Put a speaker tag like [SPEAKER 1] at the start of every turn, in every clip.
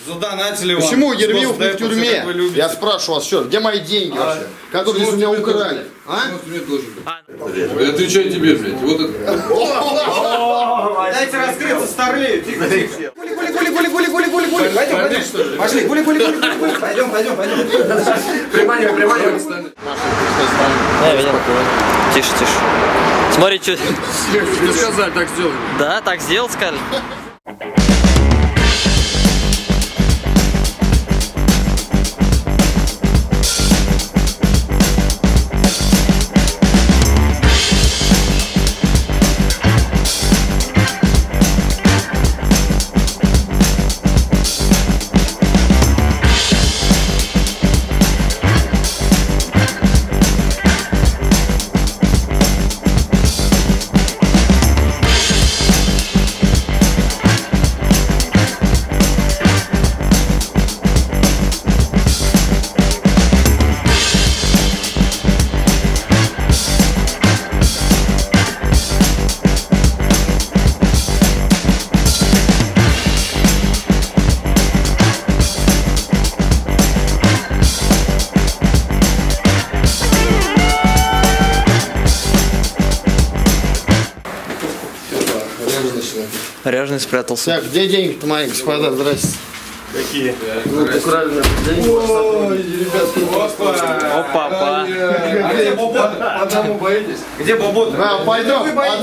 [SPEAKER 1] Задонатили вам.
[SPEAKER 2] Почему Ермилов не в тюрьме? Я спрашиваю вас, где мои деньги вообще? Которые из меня украли?
[SPEAKER 3] Отвечай тебе, блядь. Вот это.
[SPEAKER 1] Дайте раскрыться, старлею. Тихо, тихо. Гули. Пошли, гули. Пойдем.
[SPEAKER 3] Приманивай.
[SPEAKER 4] Да, я видел. Тише. Смотри, что...
[SPEAKER 3] Тебе сказали, так сделай.
[SPEAKER 4] Да, так сделал, сказали. Ряженый спрятался.
[SPEAKER 2] Так, где деньги-то мои, господа? Здрасте.
[SPEAKER 3] Какие?
[SPEAKER 2] Украли деньги.
[SPEAKER 3] Ой, ребятки,
[SPEAKER 4] Опа.
[SPEAKER 1] А где Бобота?
[SPEAKER 3] Одному боитесь?
[SPEAKER 1] Где Бобота?
[SPEAKER 2] Да, пойдем.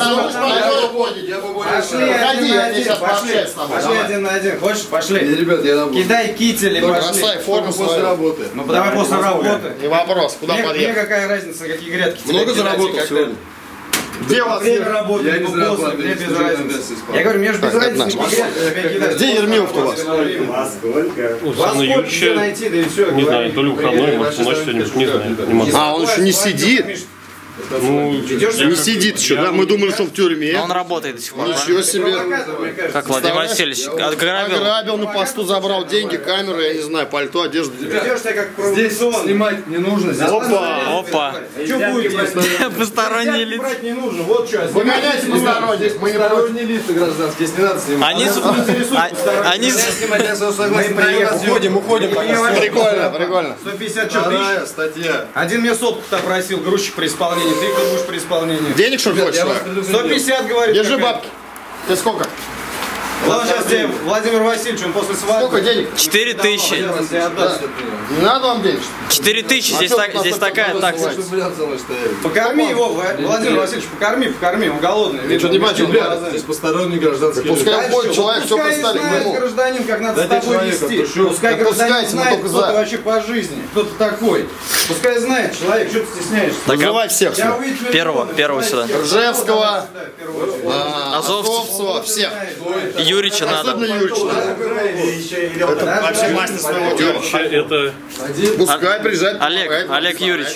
[SPEAKER 1] Пошли один на один. Хочешь? Пошли.
[SPEAKER 3] Ребят, я работаю.
[SPEAKER 1] Кидай кители, пошли.
[SPEAKER 2] Бросай форму
[SPEAKER 3] После
[SPEAKER 2] свою.
[SPEAKER 3] работы.
[SPEAKER 1] Ну давай после работы.
[SPEAKER 2] Не вопрос, куда
[SPEAKER 1] Мне
[SPEAKER 2] подъехать?
[SPEAKER 1] какая разница, какие грядки.
[SPEAKER 3] Много заработал сегодня?
[SPEAKER 2] Где у вас
[SPEAKER 1] Время работы,
[SPEAKER 3] Я не
[SPEAKER 1] либо
[SPEAKER 3] знаю,
[SPEAKER 1] после, мне без разницы.
[SPEAKER 3] обязанности исполняю.
[SPEAKER 1] Я говорю, мне же без
[SPEAKER 2] Так,
[SPEAKER 1] разницы.
[SPEAKER 2] Где Ермилов-то у вас?
[SPEAKER 5] Санна Юрьевича,
[SPEAKER 1] найти, да и все.
[SPEAKER 5] не знаю, то ли выходной, может, ночь сегодня, не знаю. Не могу.
[SPEAKER 2] А, он еще не сидит?
[SPEAKER 5] Ну,
[SPEAKER 2] Не сидит еще, да? Мы думали, что в тюрьме.
[SPEAKER 4] Но он работает до сих пор.
[SPEAKER 2] Ничего себе.
[SPEAKER 4] Как Владимир Васильевич отграбил.
[SPEAKER 2] Ограбил, на посту забрал деньги, камеру, я не знаю, пальто, одежду.
[SPEAKER 1] Ведешь себя как
[SPEAKER 3] Здесь
[SPEAKER 1] провокационный.
[SPEAKER 3] снимать не нужно. Здесь
[SPEAKER 4] Опа.
[SPEAKER 1] Что будете?
[SPEAKER 4] Посторонние лица.
[SPEAKER 1] Брать не нужно, вот что.
[SPEAKER 2] Выгоняйте посторонних, мы не против.
[SPEAKER 3] посторонние лица гражданские, здесь не надо снимать.
[SPEAKER 4] Они
[SPEAKER 3] Снимать я согласен.
[SPEAKER 2] Уходим. Прикольно.
[SPEAKER 1] 150 что, тысяч?
[SPEAKER 3] Вторая статья.
[SPEAKER 1] Один мне сотку-то просил, грузчик при исполнении, ты кто будешь при исполнении?
[SPEAKER 2] Денег что ли хочешь?
[SPEAKER 3] Я вас
[SPEAKER 2] человек?
[SPEAKER 3] предупредил.
[SPEAKER 1] 150, говорит.
[SPEAKER 2] Держи
[SPEAKER 1] какая.
[SPEAKER 2] бабки. Ты сколько?
[SPEAKER 1] Ладно, сейчас тебе Владимир Васильевич, он после свадьбы.
[SPEAKER 2] Сколько денег?
[SPEAKER 4] 4000.
[SPEAKER 1] Сейчас тебе отдаст.
[SPEAKER 2] Не надо вам денег?
[SPEAKER 4] 4000, здесь такая такса.
[SPEAKER 3] Чтобы рядом со мной стояли.
[SPEAKER 1] Покорми его, Владимир Васильевич, покорми, он голодный.
[SPEAKER 2] Ты что, не бачишь,
[SPEAKER 3] Ребят, здесь посторонние гражданские лица.
[SPEAKER 2] Пускай уходит человек, все
[SPEAKER 1] Пускай
[SPEAKER 2] представили к
[SPEAKER 1] знает
[SPEAKER 2] нему.
[SPEAKER 1] гражданин, как надо
[SPEAKER 3] Дайте
[SPEAKER 1] с тобой
[SPEAKER 3] человека,
[SPEAKER 1] вести.
[SPEAKER 3] то что?
[SPEAKER 1] Пускай
[SPEAKER 2] Да
[SPEAKER 1] гражданин
[SPEAKER 2] пускайте, мы
[SPEAKER 1] знает,
[SPEAKER 2] только
[SPEAKER 1] кто
[SPEAKER 2] за.
[SPEAKER 1] ты вообще по жизни, кто ты такой. Пускай знает человек, что ты стесняешься.
[SPEAKER 2] Вызывай всех.
[SPEAKER 1] Я увидел
[SPEAKER 4] Первого сюда.
[SPEAKER 2] Ржевского,
[SPEAKER 4] Азовцев.
[SPEAKER 2] всех.
[SPEAKER 4] Юрича надо.
[SPEAKER 2] Особенно Юрича.
[SPEAKER 1] Это вообще мастер своего дела.
[SPEAKER 5] это
[SPEAKER 2] Пускай приезжает.
[SPEAKER 4] Олег Юрьевич.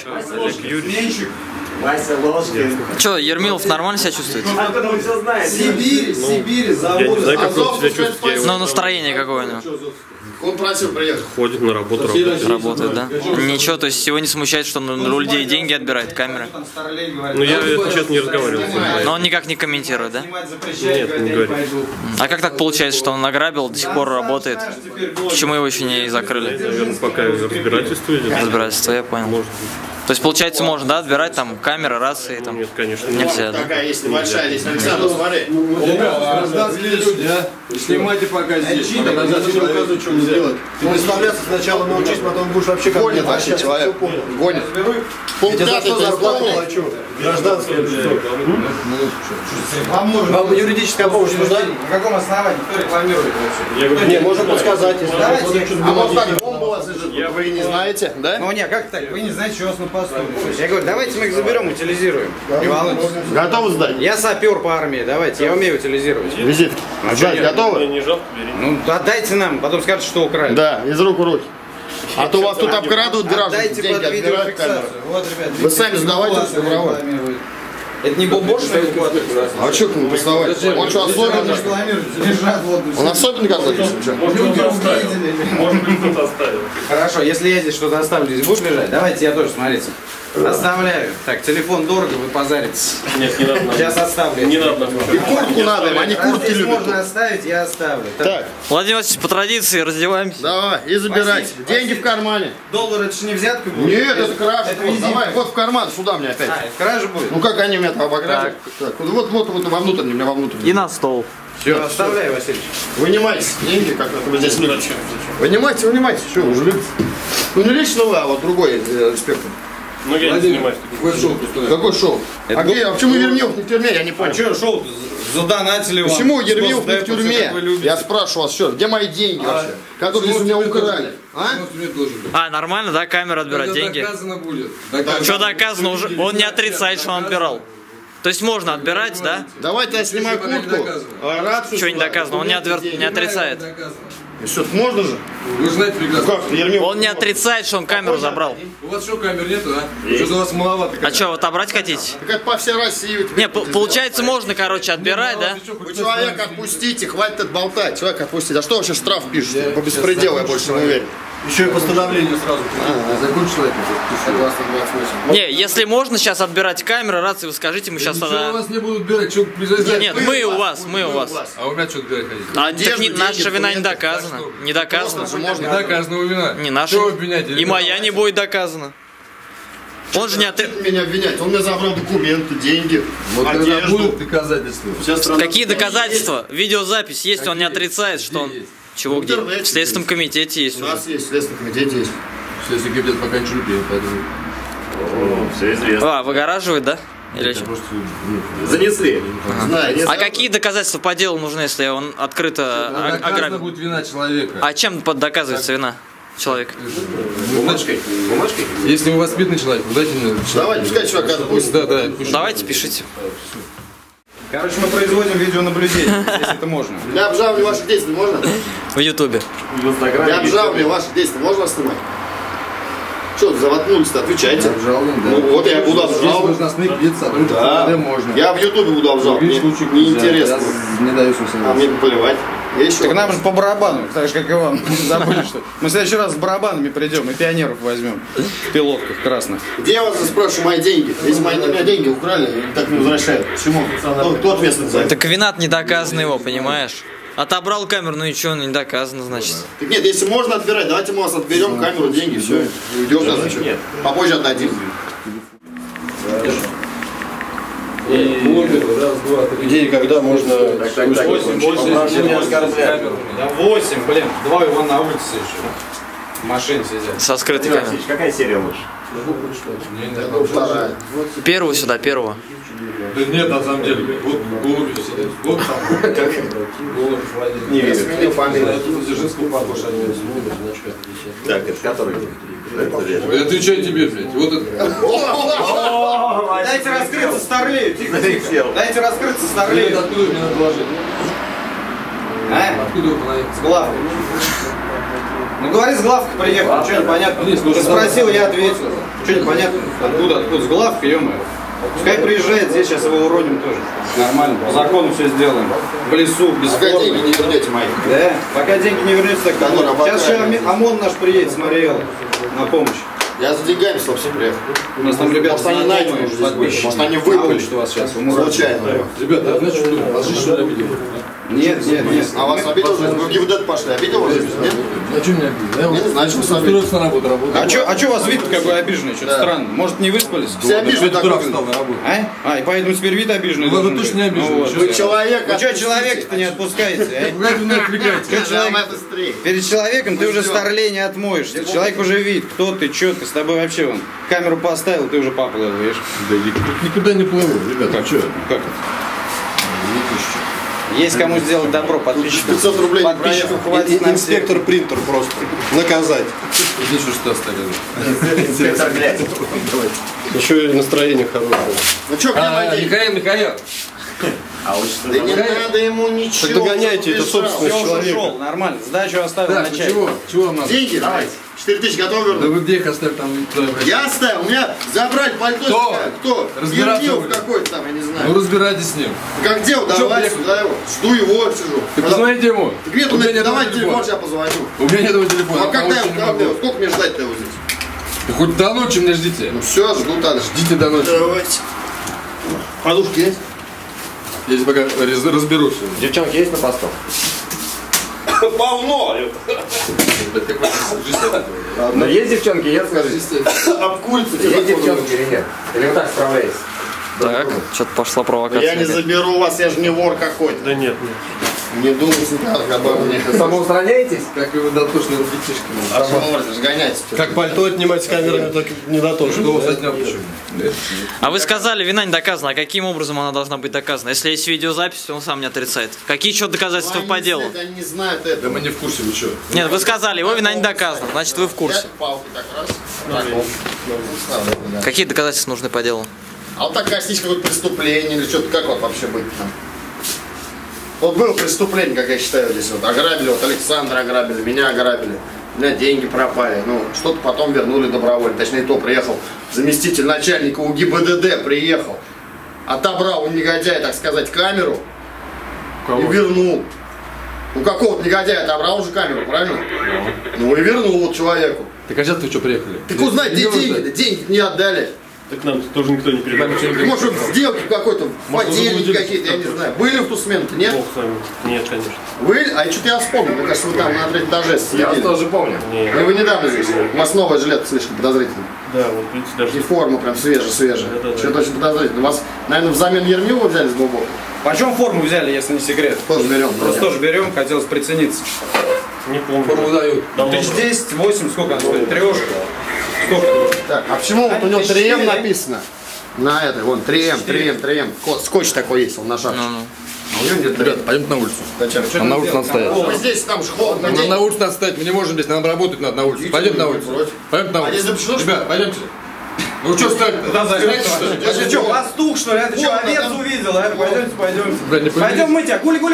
[SPEAKER 4] Че, Ермилов нормально себя чувствует?
[SPEAKER 1] Сибирь,
[SPEAKER 5] я не
[SPEAKER 1] завод.
[SPEAKER 5] знаю, как он себя чувствует.
[SPEAKER 4] Ну, настроение какое у него?
[SPEAKER 2] Он просил приехать.
[SPEAKER 5] Ходит на работу, работает.
[SPEAKER 4] Работает, да? Ничего, то есть его не смущает, что он у людей деньги отбирает, камеры?
[SPEAKER 5] Ну, я, если честно, не разговаривал с ним.
[SPEAKER 4] Но он никак не комментирует, да?
[SPEAKER 5] Нет, не говорит.
[SPEAKER 4] А как так получается, что он награбил, до сих пор работает? Почему его еще не закрыли?
[SPEAKER 5] Наверное, пока разбирательство идет.
[SPEAKER 4] Разбирательство, я понял.
[SPEAKER 5] Может
[SPEAKER 4] То есть, получается, можно, да, отбирать там камеры, рации, там?
[SPEAKER 5] Нет, конечно.
[SPEAKER 4] Нельзя, да?
[SPEAKER 2] Такая есть небольшая здесь. Александр, смотри.
[SPEAKER 3] Гражданские люди, а? Снимайте пока здесь.
[SPEAKER 2] Ты представляться сначала научись, потом будешь вообще как гонит вообще человек. Гонит. Пункт 5 ты исполнил.
[SPEAKER 1] Гражданское лицо.
[SPEAKER 2] Вам юридическая помощь нужна?
[SPEAKER 1] На каком основании? Кто рекламирует вообще?
[SPEAKER 5] Я говорю,
[SPEAKER 2] Не, можно подсказать. Если
[SPEAKER 1] Давайте.
[SPEAKER 2] а вот так, бомба у вас лежит, вы не знаете, да?
[SPEAKER 1] Ну не, как так? Вы не знаете, что у вас на посту. Я говорю, давайте мы их заберем, утилизируем. Не волнуйтесь.
[SPEAKER 2] Готовы сдать?
[SPEAKER 1] Я сапер по армии, давайте, я умею утилизировать.
[SPEAKER 2] Визит. Сдать готовы?
[SPEAKER 5] не жалко, бери.
[SPEAKER 1] Ну, отдайте нам, потом скажете, что украли.
[SPEAKER 2] Да, из рук в руки. А то вас тут обкрадывают граждан,
[SPEAKER 1] Отдайте
[SPEAKER 2] деньги
[SPEAKER 1] под
[SPEAKER 2] отбирают камеры.
[SPEAKER 1] видеофиксацию. Вот, ребят,
[SPEAKER 2] Вы сами сдавайте добровольно.
[SPEAKER 1] Это не бобошный эвакуатор?
[SPEAKER 2] А что к нему доставать? Он что, особенный?
[SPEAKER 1] Лежат вот.
[SPEAKER 2] Он особенный какой-то?
[SPEAKER 1] Люди увидели.
[SPEAKER 5] Может быть, кто-то оставил.
[SPEAKER 1] Хорошо, если я здесь что-то оставлю, здесь будешь лежать? Давайте я тоже, смотрите. Оставляю. Так, телефон дорого, вы позаритесь.
[SPEAKER 5] Нет, не надо.
[SPEAKER 1] Сейчас оставлю.
[SPEAKER 5] Не надо.
[SPEAKER 2] И куртку надо им, они куртки
[SPEAKER 1] Здесь
[SPEAKER 2] любят.
[SPEAKER 1] можно оставить, я оставлю.
[SPEAKER 2] Так,
[SPEAKER 4] Владимир Васильевич, по традиции раздеваемся.
[SPEAKER 2] давай, и забирай.
[SPEAKER 1] Спасибо,
[SPEAKER 2] Деньги
[SPEAKER 1] спасибо.
[SPEAKER 2] в кармане.
[SPEAKER 1] Доллар это же не взятка будет?
[SPEAKER 2] Нет, это кража.
[SPEAKER 1] Это визитка.
[SPEAKER 2] Давай, вот в карман, сюда мне опять.
[SPEAKER 1] А, это кража будет?
[SPEAKER 2] Ну как они меня там обогнали? Так, вот во внутренний, меня во внутренний.
[SPEAKER 4] И на стол.
[SPEAKER 1] Все, оставляю, Васильевич.
[SPEAKER 2] Вынимайте деньги, как это вы здесь любите. Вынимайте, что вы уже любите. Ну не лично вы, а вот другой инспектор.
[SPEAKER 5] Ну я не снимаю.
[SPEAKER 3] Какой шоу устроил?
[SPEAKER 2] Какой шоу? А почему Ермилов не в тюрьме, я не понял.
[SPEAKER 1] А что, шоу задонатили вам?
[SPEAKER 2] Почему Ермилов не в
[SPEAKER 1] Госдепу,
[SPEAKER 2] тюрьме?
[SPEAKER 1] как вы любите.
[SPEAKER 2] Я спрашиваю вас, что, где мои деньги вообще? Которые здесь у меня украли? А?
[SPEAKER 4] А, нормально, да, камера отбирать деньги?
[SPEAKER 3] Доказано будет.
[SPEAKER 4] Что доказано уже? Он не отрицает, что он отбирал. То есть можно отбирать, да?
[SPEAKER 2] Давайте я снимаю куртку. Рацию
[SPEAKER 4] Что не
[SPEAKER 2] сюда.
[SPEAKER 4] доказано? Он не отрицает.
[SPEAKER 2] И что, можно же?
[SPEAKER 3] Вы же знаете прекрасно.
[SPEAKER 2] Как ты, Ермилов?
[SPEAKER 4] Он не отрицает, что он камеру забрал.
[SPEAKER 3] У вас что, камер нету, а? Что-то у вас маловато.
[SPEAKER 4] А что, вот отобрать хотите?
[SPEAKER 2] Так это по всей России. вы
[SPEAKER 4] Не,
[SPEAKER 2] теперь
[SPEAKER 4] получается, можно, короче, отбирать, да?
[SPEAKER 2] Вы человека отпустите, хватит это болтать. Человека отпустите. А что вообще штраф пишете? По беспределу, я больше не уверен.
[SPEAKER 3] Еще и постановление сразу. Закончил это. Согласно 28.
[SPEAKER 4] Не, если можно сейчас отбирать камеру, рации вы скажите, мы сейчас
[SPEAKER 3] Ничего у
[SPEAKER 4] тогда...
[SPEAKER 3] вас не будут убирать, что произойдет?
[SPEAKER 4] Нет, мы у вас.
[SPEAKER 3] А у меня что отбирать хотите?
[SPEAKER 4] А так
[SPEAKER 2] деньги,
[SPEAKER 4] наша вина не
[SPEAKER 2] документы.
[SPEAKER 4] доказана. Не доказана.
[SPEAKER 3] Не доказанного вина.
[SPEAKER 4] Не наша.
[SPEAKER 3] Что вы обвиняете?
[SPEAKER 4] И моя не будет доказана. Он же не отри...
[SPEAKER 2] Меня обвинять. Он мне забрал документы, деньги,
[SPEAKER 3] Вот когда
[SPEAKER 2] одежду.
[SPEAKER 3] будут доказательства.
[SPEAKER 2] Вся страна-
[SPEAKER 4] Какие доказательства? Видеозапись есть, он не отрицает, что он... Чего, где?
[SPEAKER 2] интернете
[SPEAKER 4] В Следственном комитете есть
[SPEAKER 2] У
[SPEAKER 4] уже.
[SPEAKER 2] нас есть следственный комитет, есть.
[SPEAKER 3] Если комитет пока ничего не принял, поэтому...
[SPEAKER 5] Все известно.
[SPEAKER 4] А, выгораживает, да? Или что?
[SPEAKER 3] Просто...
[SPEAKER 5] Занесли.
[SPEAKER 2] Знаю, не
[SPEAKER 4] А
[SPEAKER 2] знаю.
[SPEAKER 4] какие доказательства по делу нужны, если он открыто
[SPEAKER 3] Доказана
[SPEAKER 4] ограбил?
[SPEAKER 3] будет вина человека.
[SPEAKER 4] А чем доказывается вина человека?
[SPEAKER 5] Бумажкой. Бумажкой?
[SPEAKER 3] Если вы воспитанный человек, дайте мне...
[SPEAKER 2] Давайте, пускай чувака отпустит.
[SPEAKER 3] Да, да, пишите.
[SPEAKER 4] Давайте, пишите.
[SPEAKER 1] Короче, мы производим видеонаблюдение, если это можно.
[SPEAKER 2] Для обжалования ваших действий можно?
[SPEAKER 4] В Ютубе.
[SPEAKER 5] В Инстаграме.
[SPEAKER 2] Для обжалования ваших действий можно снимать? Что, заводнулись-то, отвечайте.
[SPEAKER 3] Обжалуем, да.
[SPEAKER 2] Ну вот я буду
[SPEAKER 3] Здесь
[SPEAKER 2] обжаловать.
[SPEAKER 3] должностных лиц, сотрудников
[SPEAKER 2] Да.
[SPEAKER 3] МВД можно.
[SPEAKER 2] Я в Ютубе буду обжаловать.
[SPEAKER 3] В других
[SPEAKER 2] Мне
[SPEAKER 3] случаях нельзя.
[SPEAKER 2] неинтересно.
[SPEAKER 3] Я не даю свой
[SPEAKER 2] А мне плевать. Я еще
[SPEAKER 1] Так нам же по барабану, так же, как и вам. Забыли, что мы в следующий раз с барабанами придем и пионеров возьмем. В пилотках красных.
[SPEAKER 2] Где я вас спрашиваю мои деньги? Если мои у меня деньги украли, так не возвращают. Почему? Кто ответственный за это?
[SPEAKER 4] Так вина не доказана его, понимаешь? Отобрал камеру, ну и что, не доказано, значит.
[SPEAKER 2] Так нет, если можно отбирать, давайте мы вас отберем, камеру, деньги, все. Уйдем, да, зачем? Попозже отдадим.
[SPEAKER 3] Где и когда можно...
[SPEAKER 1] 8, Да 8, блин. Два его на улице еще. В машине сидят.
[SPEAKER 4] Со скрытой камерой.
[SPEAKER 5] Какая серия лучше?
[SPEAKER 2] Вторая.
[SPEAKER 4] Первого сюда, первого.
[SPEAKER 3] Да нет, на самом деле. Вот голуби сидят. Вот там. Голубь владелец.
[SPEAKER 5] Не верю.
[SPEAKER 2] Сменил фамилию.
[SPEAKER 3] Дзержинского похож.
[SPEAKER 5] Так, это который?
[SPEAKER 3] Отвечай тебе, блядь. Вот это.
[SPEAKER 1] Дайте раскрыться Старлею, тихо, тихо.
[SPEAKER 5] Сел.
[SPEAKER 1] Дайте раскрыться
[SPEAKER 3] Блядь,
[SPEAKER 1] Старлею.
[SPEAKER 3] откуда вы мне надо доложить?
[SPEAKER 1] А?
[SPEAKER 3] Откуда вы понаехали?
[SPEAKER 1] С главкой. Ну говори, с главкой приехал, что непонятно. Ты спросил, я ответил. Что непонятно? Откуда? С главкой, ё-моё. Пускай приезжает, здесь сейчас его уроним тоже. Нормально, по закону все сделаем. В лесу, без
[SPEAKER 2] Пока
[SPEAKER 1] формы.
[SPEAKER 2] деньги не вернете мои.
[SPEAKER 1] Да, пока деньги не вернется, так
[SPEAKER 2] Да ну,
[SPEAKER 1] сейчас еще
[SPEAKER 2] работаем.
[SPEAKER 1] ОМОН наш приедет с Мариэлы на помощь.
[SPEAKER 2] Я за деньгами, собственно, приехал.
[SPEAKER 1] У нас там ребята
[SPEAKER 2] Может, они найдены уже здесь были. Может, они выпали.
[SPEAKER 1] что вас сейчас умрут.
[SPEAKER 2] Случайно.
[SPEAKER 3] Ребята, знаете, что думаю? Вас жизнь что ли обидела?
[SPEAKER 1] Нет, нет, нет.
[SPEAKER 2] А вас обидел жизнь? Вы в ГИБДД пошли, обидел вас жизнь? Нет?
[SPEAKER 3] А что меня обидел?
[SPEAKER 2] Я не знаю, что вас обидел.
[SPEAKER 3] устроился на работу, работаю.
[SPEAKER 1] А чё у вас вид какой обиженный? Что-то
[SPEAKER 2] Да.
[SPEAKER 1] странно. Может, не выспались?
[SPEAKER 2] Все обижены
[SPEAKER 3] Что
[SPEAKER 2] так
[SPEAKER 3] ты дурак
[SPEAKER 2] выглядят.
[SPEAKER 3] стал на работу?
[SPEAKER 1] А, и поэтому теперь вид обиженный.
[SPEAKER 3] Ну, ладно,
[SPEAKER 1] должен
[SPEAKER 3] точно не
[SPEAKER 1] быть.
[SPEAKER 3] обиженный.
[SPEAKER 1] Ну, вот.
[SPEAKER 3] Чё
[SPEAKER 2] Вы человека
[SPEAKER 1] Вы что,
[SPEAKER 2] отпустите.
[SPEAKER 1] человека-то не отпускаете, а?
[SPEAKER 3] Куда вы меня отвлекаете?
[SPEAKER 1] Чё человек-
[SPEAKER 2] Давай быстрее.
[SPEAKER 1] Перед человеком ты уже
[SPEAKER 2] ждём.
[SPEAKER 1] старлей не отмоешься. Человек уже видит, кто ты, чё ты, с тобой вообще вон. Камеру поставил, ты уже поплыл, видишь?
[SPEAKER 3] Да никуда не плыву, ребята, что?
[SPEAKER 1] Как это? Есть кому сделать добро, подписчиков.
[SPEAKER 2] 500 рублей не
[SPEAKER 1] Подписчиков
[SPEAKER 2] проехал.
[SPEAKER 1] хватит на всех.
[SPEAKER 6] принтер просто. Наказать.
[SPEAKER 3] Иди, что оставили.
[SPEAKER 5] Инспектор, блядь.
[SPEAKER 6] Еще и настроение хорошее.
[SPEAKER 2] Ну что, где мои деньги?
[SPEAKER 3] Михаил.
[SPEAKER 5] А лучше
[SPEAKER 2] Да не надо ему ничего.
[SPEAKER 6] Так догоняйте, это
[SPEAKER 2] чтобы
[SPEAKER 6] собственность
[SPEAKER 2] решал.
[SPEAKER 1] Все уже
[SPEAKER 6] человека.
[SPEAKER 1] шел, нормально. Сдачу оставил
[SPEAKER 3] Так,
[SPEAKER 1] на
[SPEAKER 3] ну
[SPEAKER 1] чай.
[SPEAKER 3] чего вам надо?
[SPEAKER 2] Деньги? Давайте. 4000 готов
[SPEAKER 3] Да
[SPEAKER 2] вернуть?
[SPEAKER 3] вы где их оставили там?
[SPEAKER 2] Я оставил, у меня забрать пальто.
[SPEAKER 3] Кто?
[SPEAKER 2] Кто?
[SPEAKER 3] Разбираться
[SPEAKER 2] Ермилов
[SPEAKER 3] будем.
[SPEAKER 2] какой-то там, я не
[SPEAKER 3] Ну
[SPEAKER 2] знаю.
[SPEAKER 3] разбирайтесь с ним.
[SPEAKER 2] Как дело,
[SPEAKER 3] Чё,
[SPEAKER 2] давай
[SPEAKER 3] приехал?
[SPEAKER 2] сюда его. Жду его, сижу.
[SPEAKER 3] Ты позвоните ему.
[SPEAKER 2] Так нет,
[SPEAKER 3] У меня
[SPEAKER 2] давай
[SPEAKER 3] этого
[SPEAKER 2] телефон, я позвоню.
[SPEAKER 3] У меня нет этого телефона.
[SPEAKER 2] Ну а
[SPEAKER 3] потому
[SPEAKER 2] когда
[SPEAKER 3] что
[SPEAKER 2] его,
[SPEAKER 3] не могу.
[SPEAKER 2] сколько мне ждать-то его здесь?
[SPEAKER 3] Хоть до ночи меня ждите.
[SPEAKER 2] Ну все, жду так.
[SPEAKER 3] Ждите до ночи.
[SPEAKER 2] Давайте. Подушки есть?
[SPEAKER 3] Я пока разберусь.
[SPEAKER 5] Девчонки есть на посту?
[SPEAKER 2] Полно!
[SPEAKER 5] Но есть девчонки, нет, скажите?
[SPEAKER 2] Обкурится.
[SPEAKER 5] Есть девчонки или нет? Или вы так справляетесь?
[SPEAKER 4] Так, что-то пошла провокация.
[SPEAKER 2] Я не заберу вас, я же не вор какой-то.
[SPEAKER 6] Да нет.
[SPEAKER 2] Не думайте так обо мне.
[SPEAKER 5] Самоустраняетесь?
[SPEAKER 3] Как вы дотошные ребятишки.
[SPEAKER 2] А что можете, сгоняйте.
[SPEAKER 6] Как пальто отнимать с камерами, так не дотошно.
[SPEAKER 3] Что у вас отнял почему?
[SPEAKER 4] А вы сказали, вина не доказана. А каким образом она должна быть доказана? Если есть видеозапись, он сам не отрицает. Какие еще доказательства по делу?
[SPEAKER 2] Они не знают
[SPEAKER 3] Да
[SPEAKER 2] этого.
[SPEAKER 3] мы не в курсе, вы что?
[SPEAKER 4] Нет, вы сказали, его вина не доказана. Значит, вы в курсе.
[SPEAKER 2] Взять палку так раз. Так, вот.
[SPEAKER 4] Какие доказательства нужны по делу?
[SPEAKER 2] А вот так коснись какое-то преступление или что-то, как вот вообще быть там? Вот было преступление, как я считаю, здесь вот ограбили, вот Александра ограбили, меня ограбили, у меня деньги пропали, ну, что-то потом вернули добровольно, точнее, то приехал заместитель начальника УГИБДД, приехал, отобрал у негодяя, так сказать, камеру и вернул. У какого-то негодяя отобрал уже камеру, правильно? Ну и вернул вот человеку.
[SPEAKER 3] Так а сейчас вы что приехали?
[SPEAKER 2] Так узнать, где деньги? Деньги не отдали.
[SPEAKER 6] Так нам тоже никто не передал.
[SPEAKER 2] Может, сделки какой-то, подельники
[SPEAKER 3] заблудились
[SPEAKER 2] какие-то, я не знаю. Были в ту смену-то, нет?
[SPEAKER 6] Бог с вами. Нет, конечно.
[SPEAKER 2] Вы? А что-то я вспомнил, мне кажется, вы там на третьем этаже
[SPEAKER 5] Я вас
[SPEAKER 2] сидели.
[SPEAKER 5] тоже помню.
[SPEAKER 6] Нет.
[SPEAKER 2] Ну вы недавно здесь. У вас новая жилетка слишком подозрительная.
[SPEAKER 6] Да, вот видите, даже...
[SPEAKER 2] И форма прям свежая.
[SPEAKER 6] Да-да-да.
[SPEAKER 2] Что-то очень подозрительно. Вас, наверное, взамен Ермилова взяли с глубокой?
[SPEAKER 1] Почем форму взяли, если не секрет?
[SPEAKER 2] Тоже берем.
[SPEAKER 1] Просто тоже берем, хотелось прицениться.
[SPEAKER 6] Не помню.
[SPEAKER 3] Форму дают.
[SPEAKER 6] Давно.
[SPEAKER 1] 1010, 8, сколько она стоит? Трешка. Сколько?
[SPEAKER 2] Так, а почему вот у него 3М написано? На этой, вон, 3М. Скотч такой есть, он на шапке. А у него нет 3М.
[SPEAKER 3] Ребята, пойдемте на улицу.
[SPEAKER 2] Зачем?
[SPEAKER 3] Нам на улице надо стоять.
[SPEAKER 2] Вы здесь, там же холодно.
[SPEAKER 3] Нам на улице надо стоять, мы не можем здесь, нам работать надо на улице. Пойдемте на улицу. Пойдемте на
[SPEAKER 2] А здесь
[SPEAKER 3] улицу.
[SPEAKER 2] запрещено, что ли?
[SPEAKER 3] Ребята, пойдемте. Ну что стоять?
[SPEAKER 1] Ты что, пастух, что ли? Это что, овец увидел? Это пойдемте.
[SPEAKER 3] Бля, не
[SPEAKER 1] Пойдем мы тебя. Гули.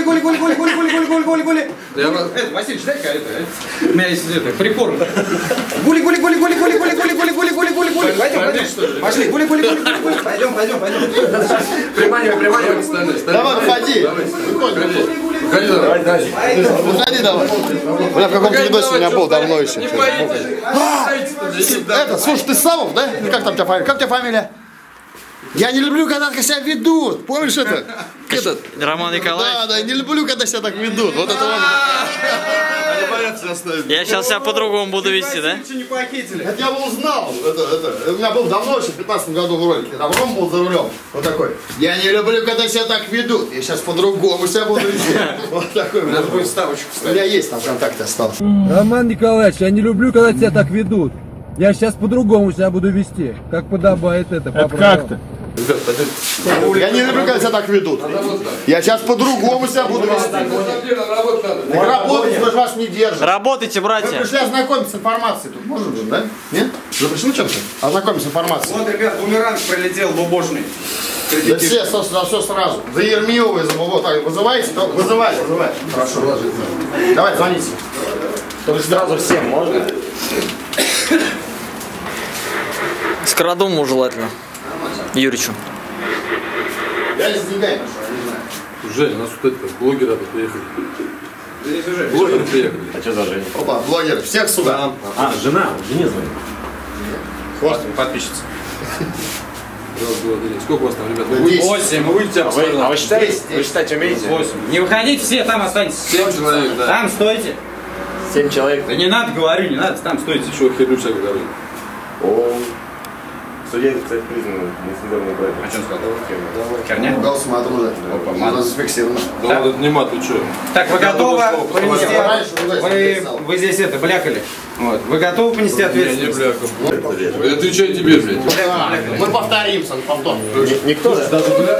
[SPEAKER 3] Я вас-
[SPEAKER 1] Это, Василий, дай-ка это. У меня есть это, прикорм. Гули. Пойдем. Пошли, гули. Пойдем.
[SPEAKER 3] Приманивай, остальные.
[SPEAKER 2] Давай, выходи.
[SPEAKER 3] Выходи давай.
[SPEAKER 2] Выходи давай. Бля, в каком-то видосе у меня был давно еще.
[SPEAKER 3] Не боитесь.
[SPEAKER 2] Это, слушай, ты Самов, да? Или как там тебя фамилия? Как у тебя фамилия? Я не люблю, когда так себя ведут. Помнишь это?
[SPEAKER 3] Этот.
[SPEAKER 4] Роман Николаевич,
[SPEAKER 2] Да, не люблю, когда себя так ведут. Вот это вот. Они боятся оставить.
[SPEAKER 4] я сейчас себя по-другому буду вести, да?
[SPEAKER 1] Не похитили.
[SPEAKER 2] Это я бы узнал. Это у меня был давно, еще в 15 году в ролике. Там Ром был за рулем. Вот такой. Я не люблю, когда себя так ведут. Я сейчас по-другому себя буду вести. Вот такой.
[SPEAKER 1] Надо будет ставочку
[SPEAKER 2] У
[SPEAKER 1] ставить.
[SPEAKER 2] меня есть там ВКонтакте осталось.
[SPEAKER 7] Роман Николаевич, я не люблю, когда тебя так ведут. Я сейчас по-другому себя буду вести, как подобает это.
[SPEAKER 6] Это как-то?
[SPEAKER 3] Ребят, пойдемте.
[SPEAKER 2] Я не люблю, когда себя так ведут. Я сейчас по-другому себя буду вести. Работать, мы же вас не держим.
[SPEAKER 4] Работайте,
[SPEAKER 2] Мы
[SPEAKER 4] братья.
[SPEAKER 2] пришли ознакомиться с информацией. Тут можем же, да? Нет? Запрещено чем-то? Ознакомиться с информацией.
[SPEAKER 1] Вот, ребят, бумеранг прилетел бубожный.
[SPEAKER 2] Да все сразу. За Ермилова и за Бубо. Так, вызываете? Вызывай. Хорошо. Давай, звоните.
[SPEAKER 5] Только сразу всем можно?
[SPEAKER 4] Скородуму желательно. Юричу.
[SPEAKER 2] Я с деньгами пошел, я не знаю.
[SPEAKER 3] Женя, у нас тут это, блогеры приехали.
[SPEAKER 1] Здесь уже.
[SPEAKER 3] Блогеры приехали.
[SPEAKER 5] А что за Женя?
[SPEAKER 2] Опа, блогеры, всех сюда.
[SPEAKER 5] А, жена, жене звонит.
[SPEAKER 2] Хвост.
[SPEAKER 1] Подписчица.
[SPEAKER 3] Раз, два, три. Сколько у вас там, ребята?
[SPEAKER 1] 8, выйдите.
[SPEAKER 5] А вы считать умеете?
[SPEAKER 1] 8. Не выходите все, там останьтесь.
[SPEAKER 3] 7 человек, да.
[SPEAKER 1] Там стойте.
[SPEAKER 5] 7 человек.
[SPEAKER 1] Да не надо, говорю, не надо, там стойте.
[SPEAKER 3] Что, херню всякую говорю.
[SPEAKER 5] О, судья, кстати, признан нецензурной братьей.
[SPEAKER 1] А что он сказал? Херня?
[SPEAKER 2] Гал смотрю, да.
[SPEAKER 1] Опа,
[SPEAKER 2] У нас зафиксировано.
[SPEAKER 3] Да ладно, это не мат, ты что?
[SPEAKER 1] Так, вы готовы понести...
[SPEAKER 2] Раньше
[SPEAKER 1] Вы здесь это, блякали. Вот. Вы готовы понести
[SPEAKER 3] Я не
[SPEAKER 1] ответственность?
[SPEAKER 3] бляка. Я отвечаю тебе, блядь.
[SPEAKER 2] Мы повторимся, повтор.
[SPEAKER 5] Никто же?
[SPEAKER 3] Даже бля...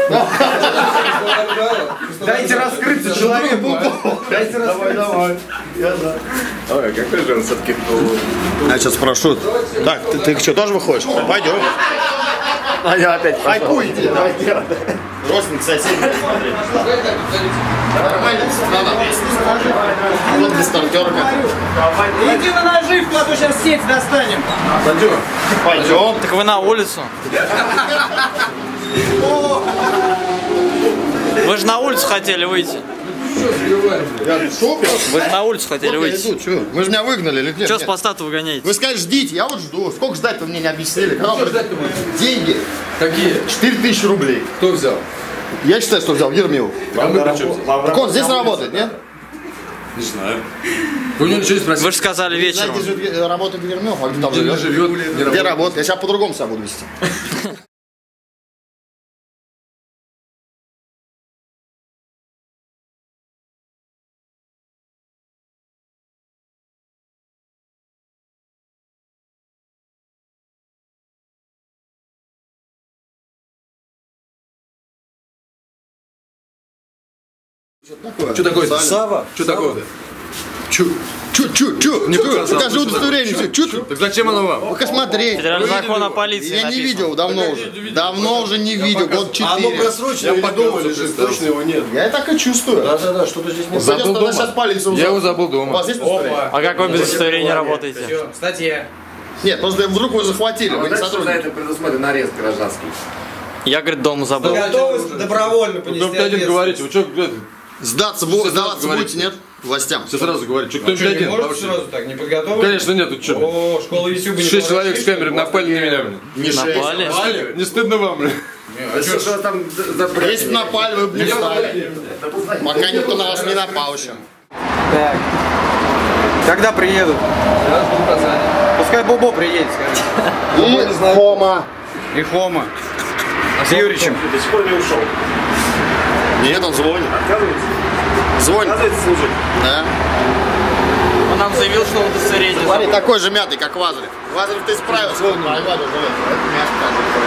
[SPEAKER 1] Дайте раскрыться человеку. Дайте раскрыться.
[SPEAKER 2] Давай.
[SPEAKER 5] Ой, какой же он все-таки
[SPEAKER 2] Я сейчас спрошу. Так, ты что, тоже выходишь? Пойдем.
[SPEAKER 5] А я опять
[SPEAKER 2] Хайпуй, иди, давай делай. Родственник, соседи. Нормально, надо. Вот без танкерка.
[SPEAKER 1] Иди на наживку, а то сейчас сеть достанем.
[SPEAKER 2] Пойдем.
[SPEAKER 4] Так вы на улицу. Вы же на улицу хотели выйти.
[SPEAKER 3] Что сбиваешь?
[SPEAKER 2] Я шел просто.
[SPEAKER 4] Вы же на улицу хотели
[SPEAKER 2] Вот я
[SPEAKER 4] выйти.
[SPEAKER 2] иду, чё? Вы же меня выгнали или нет?
[SPEAKER 4] Что с
[SPEAKER 2] Нет.
[SPEAKER 4] поста-то вы гоняете?
[SPEAKER 2] Вы сказали, ждите, я вот жду. Сколько ждать-то вы мне не объяснили? Когда
[SPEAKER 3] Что ждать-то мы?
[SPEAKER 2] деньги.
[SPEAKER 3] Какие?
[SPEAKER 2] 4000 рублей.
[SPEAKER 3] Кто взял?
[SPEAKER 2] Я считаю, что взял Ермилов.
[SPEAKER 3] А мы при чем?
[SPEAKER 2] Так он здесь работает, нет?
[SPEAKER 3] Не знаю. Вы у него ничего не спросили?
[SPEAKER 4] Вы же сказали вечером.
[SPEAKER 2] Знаете, где работает Ермилов, а где там
[SPEAKER 3] Где не
[SPEAKER 2] живет?
[SPEAKER 3] живет, не
[SPEAKER 2] Где
[SPEAKER 3] работает.
[SPEAKER 2] работает? Я сейчас по-другому себя буду вести.
[SPEAKER 3] Что такое-то?
[SPEAKER 2] Сава.
[SPEAKER 3] Что такое-то?
[SPEAKER 2] Чё? Покажи удостоверение. Чё?
[SPEAKER 3] Так зачем оно вам?
[SPEAKER 2] Ну-ка смотреть.
[SPEAKER 4] Федеральный закон о полиции
[SPEAKER 2] Я не
[SPEAKER 4] написано.
[SPEAKER 2] видел давно уже. Давно уже не видел. Год 4.
[SPEAKER 3] Я подумал, лежит, точно его нет.
[SPEAKER 2] Я так и чувствую.
[SPEAKER 6] Да, что-то здесь не
[SPEAKER 3] Забыл дома.
[SPEAKER 2] Сейчас полицию
[SPEAKER 3] Я его
[SPEAKER 2] вызову.
[SPEAKER 3] забыл
[SPEAKER 2] У
[SPEAKER 3] дома.
[SPEAKER 2] вас есть удостоверение?
[SPEAKER 4] А как вы без удостоверения работаете?
[SPEAKER 1] Статья.
[SPEAKER 2] Нет, просто вдруг вы захватили, вы не
[SPEAKER 5] За
[SPEAKER 2] сотрудники.
[SPEAKER 5] это предусмотрен арест гражданский.
[SPEAKER 4] Я, говорит, дома забыл.
[SPEAKER 1] Готовы добровольно понести
[SPEAKER 3] Кто-нибудь один говорите, вы что,
[SPEAKER 2] Сдаться
[SPEAKER 3] сразу
[SPEAKER 2] сдаваться
[SPEAKER 3] говорите.
[SPEAKER 2] будете, нет? Властям.
[SPEAKER 3] все сразу говорите, что кто-нибудь
[SPEAKER 1] Что, не
[SPEAKER 3] один?
[SPEAKER 1] можете
[SPEAKER 3] вообще?
[SPEAKER 1] сразу так, не подготовлены?
[SPEAKER 3] Конечно нет, тут что?
[SPEAKER 1] О, школа YouTube не
[SPEAKER 3] 6 человек с
[SPEAKER 1] прошли,
[SPEAKER 3] камерой напали на меня, блин.
[SPEAKER 2] Не
[SPEAKER 4] Напали?
[SPEAKER 3] Не стыдно вам, блин?
[SPEAKER 5] Что там за бред?
[SPEAKER 2] Если бы напали, вы бы не встали. Пока никто на вас не напал еще.
[SPEAKER 1] Так. Когда приедут? Пускай Бобо приедет, скажи.
[SPEAKER 2] И Хома.
[SPEAKER 1] И Хома. С Юричем.
[SPEAKER 5] До сих пор не ушел.
[SPEAKER 2] Нет, он звонит.
[SPEAKER 5] Отказывается?
[SPEAKER 2] Звонит.
[SPEAKER 5] Отказывается служить?
[SPEAKER 2] Да.
[SPEAKER 4] Он нам заявил, что удостоверение
[SPEAKER 2] Смотри,
[SPEAKER 4] забыл.
[SPEAKER 2] такой же мятый, как Лазарев. Лазарев, ты справился. Вот, Вадя живет. Это мягко.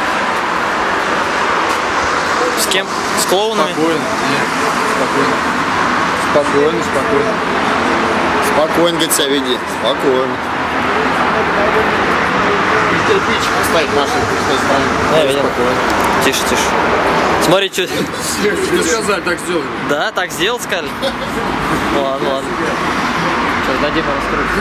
[SPEAKER 4] С кем? С клоунами?
[SPEAKER 3] Спокойно. Нет, спокойно. Спокойно.
[SPEAKER 2] Спокойно, говорит, себя веди. Спокойно. Кирпичик стоит в нашей вкусной стране.
[SPEAKER 4] Да, видел. Тише, тише. Смотри, что...
[SPEAKER 3] Тебе сказали, так сделали.
[SPEAKER 4] Да, так сделал, сказали? Ладно, ладно. Сейчас дадим раскрыть.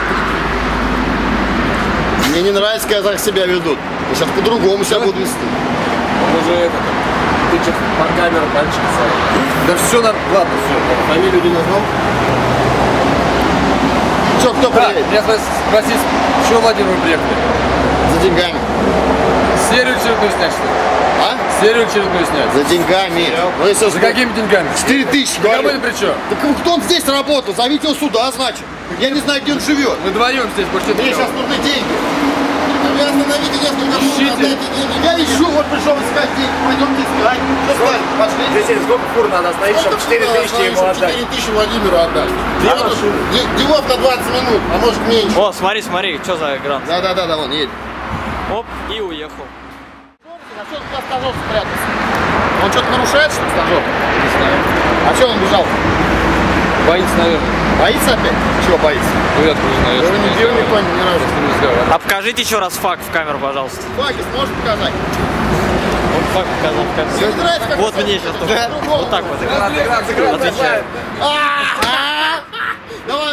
[SPEAKER 2] Мне не нравится, когда так себя ведут. Я сейчас по-другому себя буду вести.
[SPEAKER 3] Он уже это... Ты что, по камеру пальчик ставил? Да все, ладно, все.
[SPEAKER 2] Фамилию не назвал? Что, кто
[SPEAKER 3] Да,
[SPEAKER 2] приедет?
[SPEAKER 3] меня спросить, что, Владимир, вы приехали?
[SPEAKER 2] За деньгами.
[SPEAKER 3] Серию очередную снять, что ли?
[SPEAKER 2] А?
[SPEAKER 3] Серию очередную снять.
[SPEAKER 2] За деньгами. Ну, если
[SPEAKER 3] За какими деньгами?
[SPEAKER 2] 4000,
[SPEAKER 3] Кому
[SPEAKER 2] говорю.
[SPEAKER 3] это при чем?
[SPEAKER 2] Так кто он здесь работал? Зовите его сюда, значит. Я не знаю, где он живет.
[SPEAKER 3] Мы вдвоем здесь, больше
[SPEAKER 2] Мне сейчас нужны деньги. Вы остановите несколько минут,
[SPEAKER 3] Ищите.
[SPEAKER 2] отдайте деньги. Я ищу, вот пришел искать деньги. Пойдемте искать. Что стали? Пошли.
[SPEAKER 5] Здесь сколько фур надо остановить, чтобы 4000 ему отдать?
[SPEAKER 2] 4000 Владимиру отдать. Делов на 20 минут, а может меньше.
[SPEAKER 4] О, смотри, смотри, что за грант.
[SPEAKER 2] Да, вон, едет.
[SPEAKER 4] Оп, и уехал.
[SPEAKER 2] А что туда стажер спрятался? Он что-то нарушает, что ли, стажер? Не знаю. А что он бежал?
[SPEAKER 3] Боится, наверное.
[SPEAKER 2] Боится опять? Чего боится?
[SPEAKER 3] Ну, я тоже,
[SPEAKER 2] Да
[SPEAKER 3] наверное.
[SPEAKER 2] вы не бил никто ни разу.
[SPEAKER 4] А покажите еще раз факт в камеру, пожалуйста.
[SPEAKER 2] Факи сможешь показать?
[SPEAKER 4] Вот факт показал в камеру.
[SPEAKER 2] Тебе нравится, как
[SPEAKER 4] Вот
[SPEAKER 2] это?
[SPEAKER 4] мне сейчас тоже.
[SPEAKER 2] Да?
[SPEAKER 4] Вот так вот. Отвечаю.
[SPEAKER 2] Давай.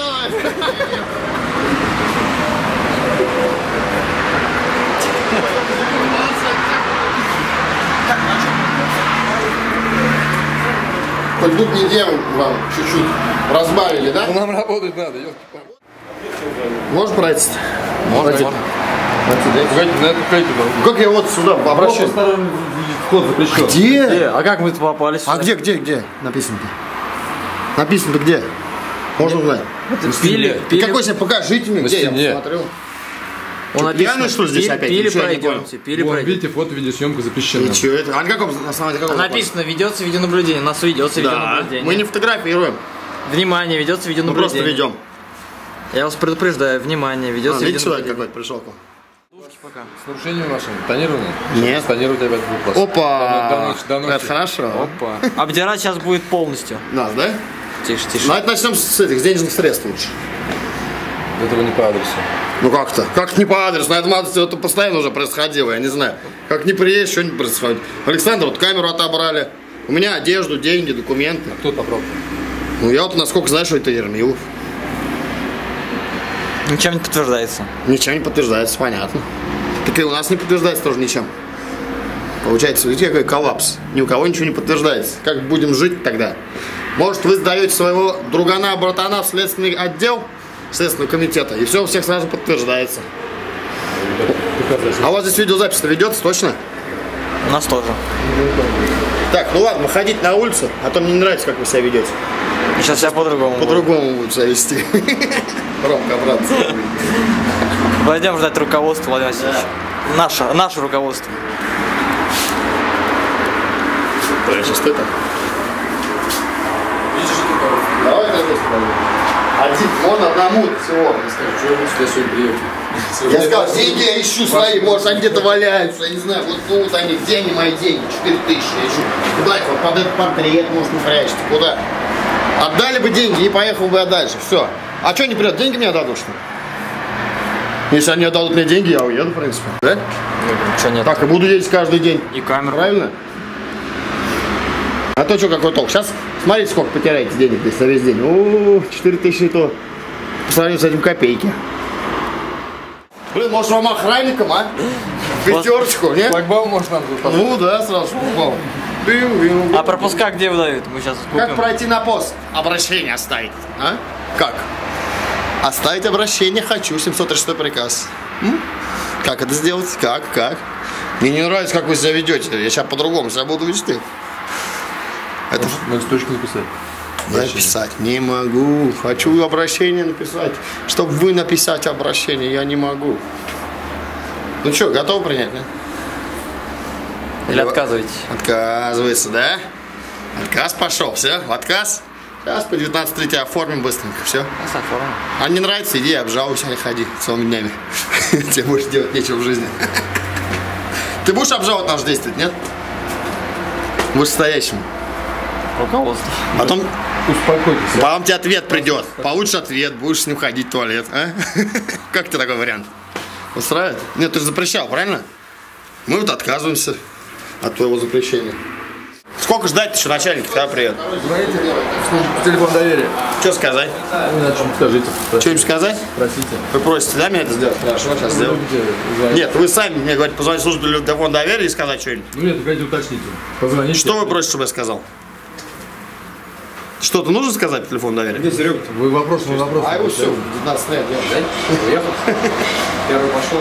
[SPEAKER 2] Хоть тут не делаем вам чуть-чуть разбавили, да?
[SPEAKER 3] Ну, нам работать надо, ёлки-палки.
[SPEAKER 2] Можешь пройти?
[SPEAKER 3] Можно. Погодите, на эту хейку должен.
[SPEAKER 2] Как я вот сюда обращаюсь?
[SPEAKER 3] Вход запрещен.
[SPEAKER 2] Где?
[SPEAKER 4] А как мы тут попали сюда?
[SPEAKER 2] А где написано-то? Написано-то где? Можно узнать?
[SPEAKER 4] Пили,
[SPEAKER 2] Какой себе покажите мне, где я
[SPEAKER 3] стене.
[SPEAKER 2] посмотрю.
[SPEAKER 4] Он
[SPEAKER 2] пьяный, что ли, здесь опять?
[SPEAKER 4] Пили,
[SPEAKER 2] Ничего я не
[SPEAKER 4] пройдемте, пили,
[SPEAKER 3] Вон,
[SPEAKER 4] пройдемте.
[SPEAKER 3] видите, фото, видеосъемка запрещена.
[SPEAKER 2] И что это? А на каком основании какого закона?
[SPEAKER 4] Написано, ведется видеонаблюдение. У нас ведется
[SPEAKER 2] Да,
[SPEAKER 4] видеонаблюдение.
[SPEAKER 2] мы не фотографируем,
[SPEAKER 4] Внимание, ведется
[SPEAKER 2] мы
[SPEAKER 4] видеонаблюдение.
[SPEAKER 2] просто ведем.
[SPEAKER 4] Я вас предупреждаю, внимание, ведется
[SPEAKER 2] Видите, человек
[SPEAKER 4] видеонаблюдение.
[SPEAKER 2] какой-то пришел к вам?
[SPEAKER 4] Пока.
[SPEAKER 3] С нарушением вашим? Тонирование?
[SPEAKER 2] Нет.
[SPEAKER 3] Тонировать опять будет плохо.
[SPEAKER 2] Опа!
[SPEAKER 3] До ночи.
[SPEAKER 2] Это хорошо.
[SPEAKER 4] Опа. Обдирать сейчас будет полностью.
[SPEAKER 2] Нас, да?
[SPEAKER 4] Тише, тише.
[SPEAKER 2] Давайте начнем с этих, с денежных средств лучше.
[SPEAKER 3] Этого не по адресу.
[SPEAKER 2] Ну как-то? Как не по адресу? На этом адресе это постоянно уже происходило, я не знаю. Как не приедешь, что-нибудь происходит. Александр, вот камеру отобрали. У меня одежду, деньги, документы.
[SPEAKER 3] Кто попробовал?
[SPEAKER 2] Ну я вот насколько знаю, что это Ермилов.
[SPEAKER 4] Ничем не подтверждается.
[SPEAKER 2] Ничем не подтверждается, понятно. Так и у нас не подтверждается тоже ничем. Получается, видите, какой коллапс. Ни у кого ничего не подтверждается. Как будем жить тогда? Может, вы сдаете своего другана-братана в следственный отдел Следственного комитета, и все у всех сразу подтверждается. А у вас здесь видеозапись-то ведется, точно?
[SPEAKER 4] У нас тоже.
[SPEAKER 2] Так, ну ладно, выходите на улицу, а то мне не нравится, как вы себя ведете.
[SPEAKER 4] Сейчас я по-другому.
[SPEAKER 2] По-другому будут себя вести. Ромка, братцы.
[SPEAKER 4] Пойдем ждать руководства, Владимир Васильевич. Наше руководство.
[SPEAKER 2] Да, сейчас это. Давай на место. Один, он одному всего. Я скажу, что я буду сюда сегодня приехать. Я сказал, деньги я ищу свои, может они где-то валяются, я не знаю, вот они, где они мои деньги, 4000 я ищу. Куда их, вот под этот портрет, может, не прячете, куда? Отдали бы деньги и поехал бы я дальше, все. А что не придет, деньги мне отдадут, что ли? Если они отдадут мне деньги, я уеду, в принципе, да?
[SPEAKER 4] Что нет?
[SPEAKER 2] Так, и буду ездить каждый день.
[SPEAKER 4] И камеру.
[SPEAKER 2] Правильно? А то что, какой толк? Сейчас смотрите, сколько потеряете денег здесь за весь день. О, 4000 то по сравнению с этим копейки. Блин, может вам охранником, а? Пятерочку, нет?
[SPEAKER 3] Шлагбаум может нам тут поставить?
[SPEAKER 2] Ну да, сразу шлагбаум.
[SPEAKER 4] А пропуска где выдают? Мы сейчас купим.
[SPEAKER 2] Как пройти на пост? Обращение оставить, а? Как? Оставить обращение хочу, 736 приказ. Как это сделать? Как? Мне не нравится, как вы себя ведете. Я сейчас по-другому себя буду вести. Это...
[SPEAKER 3] На листочку написать.
[SPEAKER 2] Написать не могу. Хочу обращение написать. Чтобы вы написать обращение, я не могу. Ну что, готовы принять, да?
[SPEAKER 4] Или отказываетесь?
[SPEAKER 2] Отказывается, да? Отказ пошел, все, в отказ. Сейчас по 19.3 тебя оформим быстренько, все. А не нравится, иди обжалуйся, не ходи целыми днями. Тебе больше делать нечего в жизни. Ты будешь обжаловать наше действие, нет? Вышестоящему.
[SPEAKER 4] Руководство.
[SPEAKER 2] Потом,
[SPEAKER 3] Успокойтесь.
[SPEAKER 2] потом тебе ответ придет. Получишь ответ, будешь с ним ходить в туалет. А? Как тебе такой вариант? Устраивает? Нет, ты же запрещал, правильно? Мы вот отказываемся от твоего запрещения. Сколько ждать еще начальник, когда приедет?
[SPEAKER 3] Звоните в телефон доверия.
[SPEAKER 2] Что сказать?
[SPEAKER 3] Скажите.
[SPEAKER 2] Что-нибудь сказать?
[SPEAKER 3] Простите.
[SPEAKER 2] Вы просите, да, меня это сделать? Хорошо, сейчас сделаю. Нет, вы сами мне говорите, позвонить в службу телефон доверия и сказать что-нибудь.
[SPEAKER 3] Ну нет, давайте уточните. Позвоните.
[SPEAKER 2] Что вы просите, чтобы я сказал? Что-то нужно сказать по телефону доверия?
[SPEAKER 3] Где Серега? Вы вопрос на вопрос.
[SPEAKER 2] А его все, 19 лет делать.
[SPEAKER 3] Уехал? Первый пошел.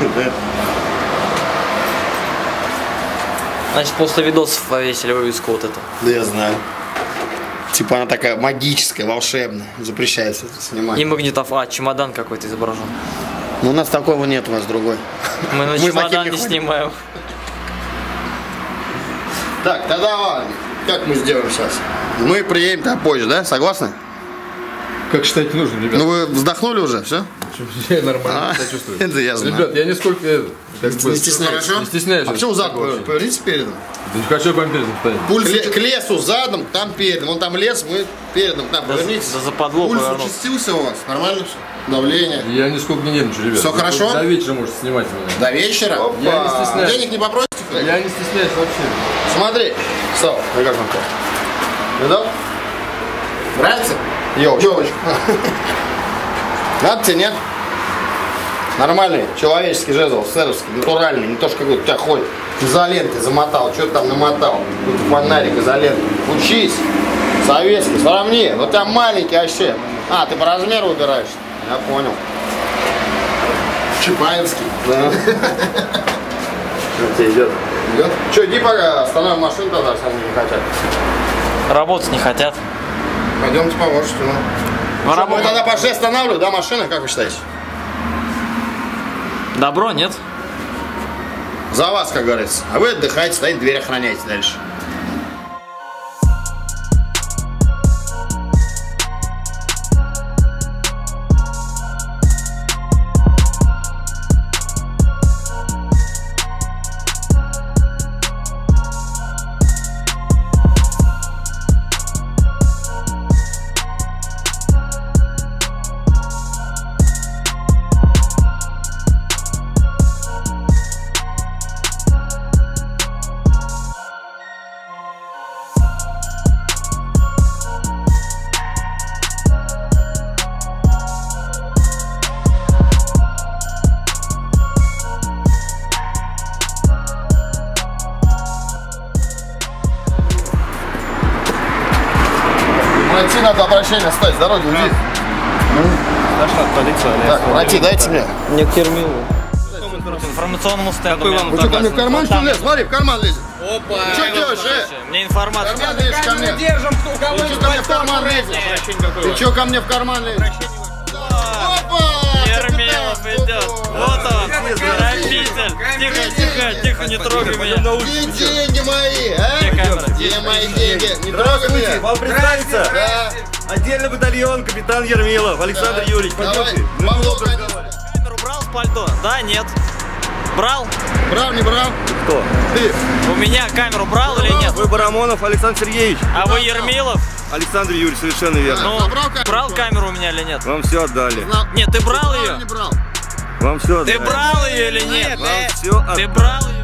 [SPEAKER 4] Значит, после видосов повесили вывеску вот эту.
[SPEAKER 2] Да я знаю. Типа она такая магическая, волшебная. Запрещается это снимать.
[SPEAKER 4] И магнитофон. А, чемодан какой-то изображен.
[SPEAKER 2] Но у нас такого нет, у нас другой.
[SPEAKER 4] Мы на
[SPEAKER 2] Мы за
[SPEAKER 4] чемодан
[SPEAKER 2] кем
[SPEAKER 4] не
[SPEAKER 2] не ходим.
[SPEAKER 4] снимаем.
[SPEAKER 2] Так, тогда ладно. Как мы сделаем сейчас? Мы приедем позже, да? Согласны?
[SPEAKER 3] Как считаете нужным, ребят?
[SPEAKER 2] Ну вы вздохнули уже, все?
[SPEAKER 3] Я нормально себя чувствую.
[SPEAKER 2] Это я знаю.
[SPEAKER 3] Ребят, я нисколько
[SPEAKER 2] Не стесняюсь.
[SPEAKER 3] Не стесняюсь.
[SPEAKER 2] А почему задом? Поверните передом.
[SPEAKER 3] Да не хочу вам передом стоять.
[SPEAKER 2] К лесу задом, там передом. Вон там лес, мы передом. К нам повернитесь.
[SPEAKER 4] Да западло
[SPEAKER 2] Пульс
[SPEAKER 4] повернул.
[SPEAKER 2] участился у вас? Нормально все? Давление?
[SPEAKER 3] Я нисколько не нервничаю, ребят.
[SPEAKER 2] Всё
[SPEAKER 3] Вы
[SPEAKER 2] хорошо?
[SPEAKER 3] До вечера можете снимать меня.
[SPEAKER 2] До вечера?
[SPEAKER 3] Я не стесняюсь.
[SPEAKER 2] Денег не попросите?
[SPEAKER 3] Я не стесняюсь вообще.
[SPEAKER 2] Смотри. Сава, ну как вам то? Видал? Нравится? Ёлочка. Надо тебе, нет? Нормальный человеческий жезл, сэровский, натуральный, не то что какой-то у тебя ходит. Изолентой замотал, что ты там намотал? Какой-то фонарик, изолентой. Учись. Советский, сравни. Но у тебя маленький вообще. А, ты по размеру выбираешь? Я понял. Чапаевский. Да. Что тебе идет? Идет? Че, иди пока остановим машину тогда, если они не хотят.
[SPEAKER 4] Работать не хотят.
[SPEAKER 2] Пойдемте поможете, ну. Мы тогда пошли останавливать, да, машины, как вы считаете?
[SPEAKER 4] Добро, нет?
[SPEAKER 2] За вас, как говорится. А вы отдыхаете, стоите, дверь охраняете дальше. Машина, стой, с дороги уйди. Так, братья, дайте мне.
[SPEAKER 4] Не к Ермилу. Информационному стенду.
[SPEAKER 2] Вы что, ко мне в карман что лез? Смотри, в карман лезет.
[SPEAKER 4] Опа!
[SPEAKER 2] Ты что делаешь,
[SPEAKER 4] Мне информация.
[SPEAKER 2] В карман лезешь ко мне.
[SPEAKER 5] Держим, кто у кого
[SPEAKER 2] Ты что ко мне в карман лезешь? Ты что ко мне в карман лезешь? Опа!
[SPEAKER 4] Ермилов идет. Вот он, грабитель. Тихо, тихо, не трогай меня.
[SPEAKER 2] Где деньги мои, а?
[SPEAKER 4] Где камера?
[SPEAKER 2] Где мои деньги? Не трогай меня.
[SPEAKER 8] Вам представится?
[SPEAKER 2] Да.
[SPEAKER 8] Отдельный батальон, капитан Ермилов, Александр Юрьевич.
[SPEAKER 2] Давай,
[SPEAKER 8] Пойдемте.
[SPEAKER 2] Павло,
[SPEAKER 4] Камеру брал с пальто? Да, нет. Брал?
[SPEAKER 2] брал, не брал?
[SPEAKER 8] Кто?
[SPEAKER 2] Ты.
[SPEAKER 4] У меня камеру брал или нет?
[SPEAKER 8] Вы Барамонов Александр Сергеевич.
[SPEAKER 4] А вы Ермилов?
[SPEAKER 8] Александр Юрьевич, совершенно верно.
[SPEAKER 4] Ну,
[SPEAKER 2] Забрал камеру?
[SPEAKER 4] брал камеру у меня или нет?
[SPEAKER 8] Вам все отдали.
[SPEAKER 4] Нет, ты брал
[SPEAKER 2] Брал,
[SPEAKER 4] ее?
[SPEAKER 2] не брал?
[SPEAKER 8] Вам все
[SPEAKER 4] Ты
[SPEAKER 8] отдали.
[SPEAKER 4] брал ее или нет?
[SPEAKER 8] Вам все отдали.
[SPEAKER 4] Ты брал ее?